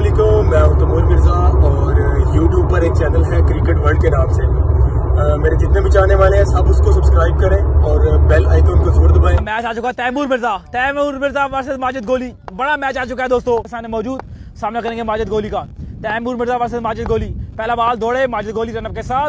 अस्सलामुअलैकुम, मैं हूं तैमूर मिर्जा और यूट्यूब पर एक चैनल है क्रिकेट वर्ल्ड के नाम से। मेरे जितने भी चाहने वाले हैं सब उसको सब्सक्राइब करें और बेल आइकन को जरूर दबाएं। मैच आ चुका है तैमूर मिर्जा वर्सेस माजिद गोली। बड़ा मैच आ चुका है दोस्तों, सामने मौजूद सामना करेंगे माजिद गोली का। तैमूर मिर्जा वर्सेस माजिद गोली। पहला बॉल दौड़े माजिद गोली रनअप के साथ।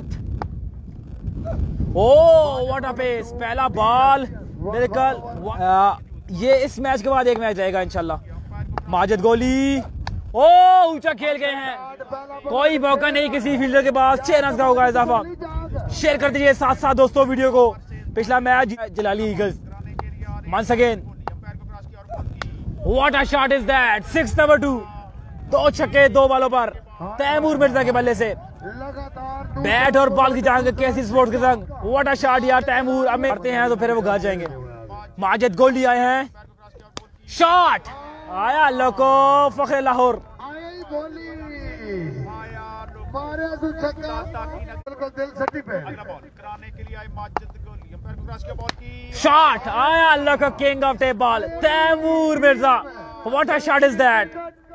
ओ व्हाट अ पेस, पहला बॉल बिल्कुल। ये इस मैच के बाद एक मैच रहेगा इंशाल्लाह। माजिद गोली ओ ऊंचा खेल गए हैं, कोई मौका नहीं किसी फील्डर के पास। 6 रन का होगा इजाफा। शेयर कर दीजिए साथ साथ दोस्तों वीडियो को। पिछला match Jalali Eagles once again. What a shot is that, 6 number 2। 2 छक्के 2 बॉलों पर तैमूर मिर्जा के बल्ले से। बैट और बॉल की जंग कैसी स्पोर्ट्स के संग। व्हाट अ शॉट यार। तैमूर अब करते हैं तो फिर वो घर जाएंगे। माजिद गोली आए हैं, शॉट आया लोको फखरे लाहौर। शॉट आया लोको king of tape ball Taimur Mirza. What a shot is that.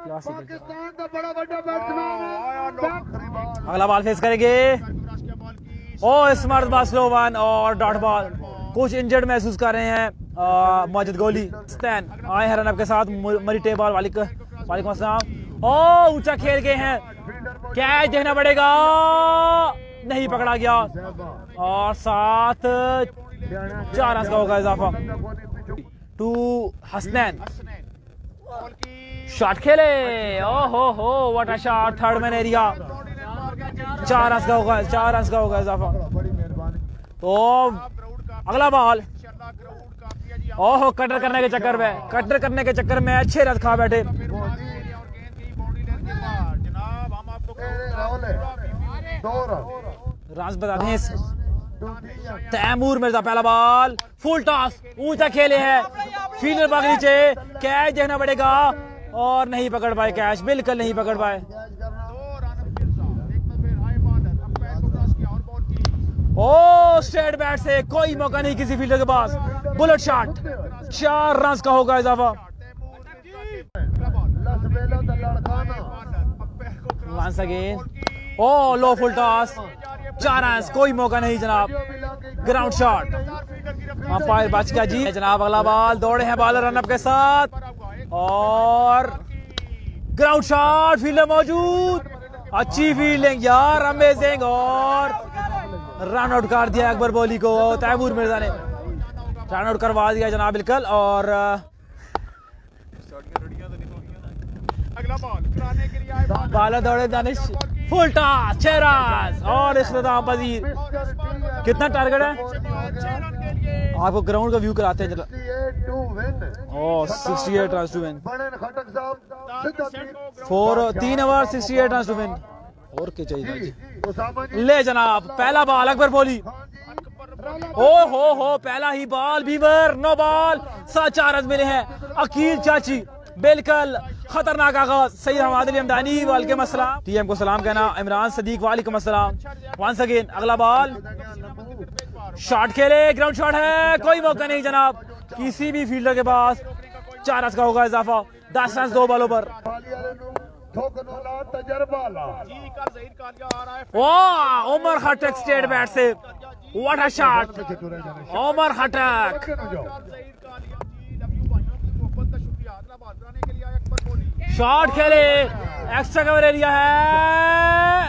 अगला बॉल फेस करेंगे। Oh smart ball slow one और डॉट बॉल। कुछ इंजर्ड महसूस कर रहे हैं माजिद गोली। स्टैन आए हैं रनअप के साथ। मरी टेप बॉल वालेकुम अस्सलाम। ओ ऊंचा खेल गए हैं, कैच देखना पड़ेगा, नहीं पकड़ा गया और 7 4 रन का होगा इजाफा। 2 हसनैन शॉट खेले। ओ हो what a shot, third man area. 4 run का होगा, 4 रन का होगा इजाफा। तो अगला बॉल ओहो कटर करने के चक्कर में 6 रन खा बैठे। रन बता दें। तैमूर मिर्जा पहला बॉल फुल टॉस, ऊंचा खेले हैं, फील्डर भाग नीचे, कैच देखना पड़ेगा और नहीं पकड़ पाए कैच, बिल्कुल नहीं पकड़ पाए। ओ स्ट्रेट बैट से कोई मौका नहीं किसी फील्डर के पास। बुलेट शॉट 4 रन का होगा इजाफा। Once again oh low full toss 4 run, कोई मौका नहीं जनाब। ग्राउंड शॉट अंपायर बच गया जी जनाब। अगला बॉल दौड़े हैं बॉलर रनअप के साथ और ग्राउंड शॉट, फील्डर मौजूद, अच्छी फील्डिंग यार, अमेजिंग। और रन आउट कर दिया अकबर बोली को। तैमूर मिर्जा ने रन आउट करवा दिया जनाब बिल्कुल। और बाला दौड़े दानिश, फुल टॉस 6 रन और इख्तिताम पजीर। कितना टारगेट है आपको ग्राउंड का व्यू कराते हैं जरा। 68 run to win, 3 over 68 run to win. और क्या चाहिए ले जनाब। पहला बॉल अकबर बोली, ओ हो पहला ही बॉल बीवर, नो बॉल, 4 रन मिले हैं। अकील चाची बिल्कुल खतरनाक आगाज। सही हमादली हमदानी वालेकुम अस्सलाम, टीएम को सलाम कहना। इमरान सदीक वालेकुम अस्सलाम। वंस अगेन अगला बॉल शॉट खेले, ग्राउंड शॉट है, कोई मौका नहीं जनाब किसी भी फील्डर के पास। 4 रन का होगा इजाफा। 10 रन 2 बॉलों पर। उमर खटक स्ट्रेट बैट से, what a shot. Umar Khattak shot खेले, एक्स्ट्रा कवर एरिया है,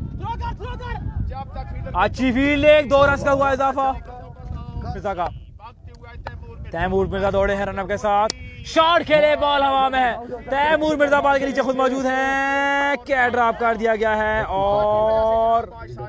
अच्छी फील्डिंग, 2 रन का हुआ इजाफा का। तैमूर मिर्जा दौड़े हैं रनअप के साथ, शॉट खेले, बॉल हवा में है। तैमूर मिर्जा बॉल के नीचे खुद मौजूद हैं, कैच ड्रॉप कर दिया गया है और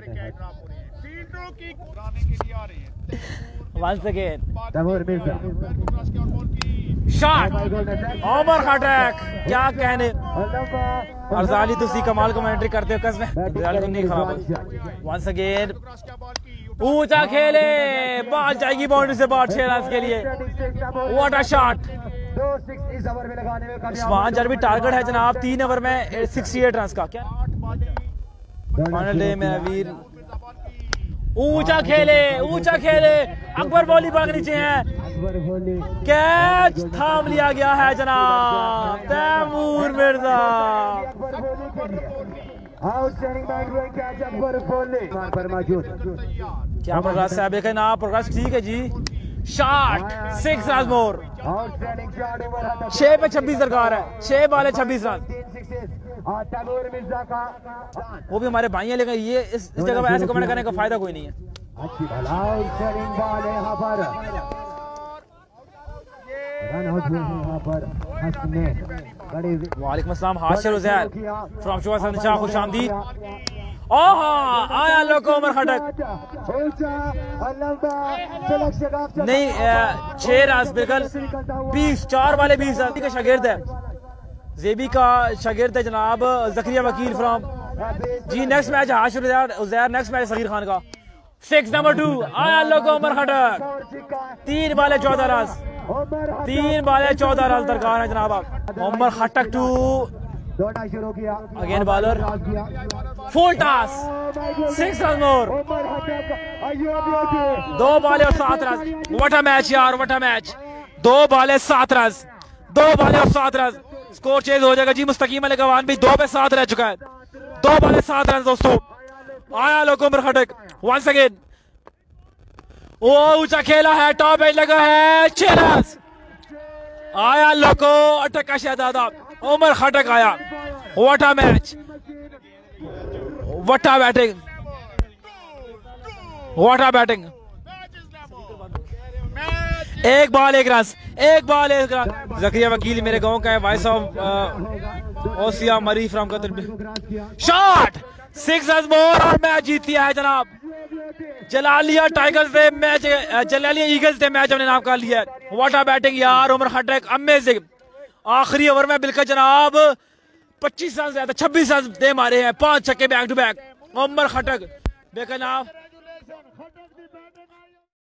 once again Taimur Mirza shot. Umar Khattak क्या कहने, अरजाली तुसी कमाल कमेंट्री करते हो कसम रिजल्ट नहीं खराब। वंस अगेन ऊंचा खेले, बॉल जाएगी बाउंड्री से बाहर 6 रन के लिए। What a shot. उस्मान जरबी टारगेट है जनाब 3 ओवर में 68 रन का। क्या फाइनल डे मेरा वीर। ऊंचा खेले, अकबर बोली बॉल नीचे है, कैच थाम लिया गया है जनाब तैमूर मिर्जा। क्या प्रोग्रेस है बेके ना? प्रोग्रेस ठीक है जी। शॉट 6 रन मोर। 6 पे 26 दरकार है। 6 बॉल 26 रन। वो भी हमारे भाई हैं, लेकिन ये इस जगह पर ऐसे कमेंट करने का फायदा कोई नहीं है। वालेकुम अस्सलाम हाशिर उज़ैर फ्रॉम शुआ संशाह, खुश आमदीद। ओह आया लोको उमर खटक नहीं 6 रन बिल्कुल 20 4 वाले 20 रन का शागिर्द है, जेबी का शागिर्द है जनाब ज़करिया वकील फ्रॉम जी। Next match Hashir Uzair, next match Sagheer Khan का। 6 नंबर 2 आया लोको उमर खटक 3 बाले 14 रन। 3 बाले 14 रन दरकार है जनाब। Umar Khattak 2 again bowler full toss 6 run more. 2 बाले और 7 रन। व्हाट अ मैच यार, व्हाट अ मैच। 2 बाले 7 रन, 2 बाले और 7 रन। स्कोर चेंज हो जाएगा जी। मुस्तकीम अली गवान भी 2 पे 7 रह चुका है। 2 बाले 7 रन दोस्तों। आया लोको उमर खटक वंस अगेन। वो ऊंचा खेला है, टॉप एज लगा है 6 रन। आया लोको अटक का शहजादा उमर खटक आया। What a match, what a batting, what a batting. 1 ball 1 run, 1 ball 1 run. Zakaria Wakeel मेरे गांव का है, वॉइस ऑफ ओसिया मरी from Qatar. Shot 6 run more और मैच जीत लिया है जनाब। जलालिया टाइगर्स ने मैच, जलालिया ईगल्स ने मैच अपने नाम कर लिया है। व्हाट अ बैटिंग यार, उमर खटक अमेजिंग। आखिरी ओवर में बिल्कुल जनाब 25 रन ज्यादा 26 रन दे मारे हैं, 5 छक्के back to back. Umar Khattak बेकनाफ